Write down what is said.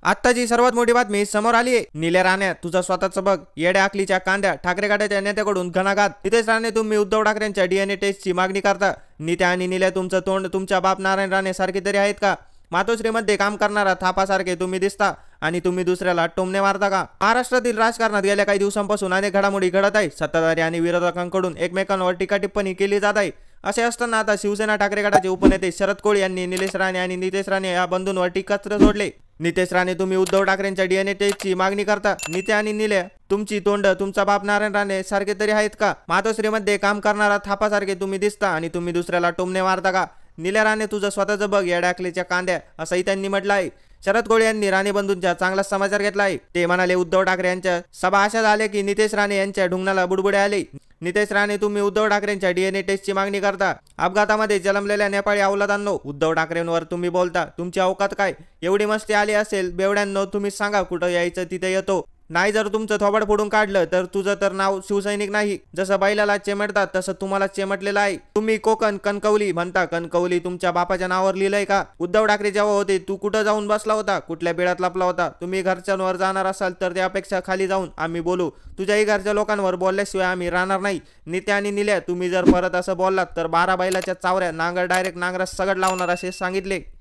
आत्ताची सर्वात मोठी बातमी समोर आली आहे। निल्या राणे तुझा स्वतःचा बघ, येड्या आखलीच्या कांद्या ठाकरे गटाच्या नेत्याकडून घणाघात। नितेश राणे तुम्ही उद्धव ठाकरेंच्या डीएनए टेस्टची मागणी करता। नित्या आणि निल्या तुमचं तोंड तुमच्या बाप नारायण राणे सारखे तरी आहेत का? मातोश्रीमध्ये काम करणारा थापासारखे तुम्ही दिसता आणि तुम्ही दुसऱ्याला टोमणे मारता का? महाराष्ट्रातील राजकारणात गेल्या काही दिवसांपासून अनेक घडामोडी घडत आहेत। सत्ताधारी आणि विरोधकांकडून एकमेकांवर टीका टिप्पणी केली जात आहे। असे असताना आता शिवसेना ठाकरे गटाचे उपनेते शरद कोळी यांनी निलेश राणे आणि नितेश राणे या बंधूंवर टीकास्त्र सोडले। नितेश राणे तुम्ही उद्धव ठाकरेंच्या डीएनए टेस्टची मागणी करता। नित्या आणि निल्या तुमची तोंड तुमचा बाप नारायण राणे सारखे तरी आहेत का? मातोश्रीमध्ये काम करणारा थापासारखे तुम्ही दिसता आणि तुम्ही दुसऱ्याला टोमणे मारता का? निल्या राणे तुझं स्वतःचं बघ, येड्याकलेच्या कांद्या, असंही त्यांनी म्हटलं आहे। शरद कोळी यांनी राणे बंधूंचा चांगला समाचार घेतला आहे। ते म्हणाले उद्धव ठाकरे यांच्या सभा अशा झाल्या की नितेश राणे यांच्या ढुंगणाला बुडबुडे आले। नितेश राणे तुम्ही उद्धव ठाकरेंच्या डीएनए टेस्टची मागणी करता। अपघातामध्ये जन्मलेल्या नेपाळी अवलादांनो, उद्धव ठाकरेंवर तुम्ही बोलता, तुमची अवकात काय? एवढी मस्ती आली असेल बेवड्यांनो, तुम्ही सांगा कुठं यायचं तिथे येतो। नाही जर तुमचं थोबाड फोडून काढलं तर तुझं तर नाव शिवसैनिक नाही। जसं बैलाला चेमटतात तसं तुम्हाला चेमटलेलं आहे। तुम्ही कोकण कणकवली म्हणता, कणकवली तुमच्या बापाच्या नावावर लिहिलंय का? उद्धव ठाकरे जेव्हा होते तू कुठं जाऊन बसला होता? कुठल्या बेडात लपला होता? तुम्ही घरच्यांवर जाणार असाल तर त्यापेक्षा खाली जाऊन आम्ही बोलू। तुझ्याही घरच्या लोकांवर बोलल्याशिवाय आम्ही राहणार नाही। नित्या आणि निल्या तुम्ही जर परत असं बोललात तर 12 बैलाच्या चावऱ्या नांगर डायरेक्ट नांगरास सगड लावणार असे सांगितले।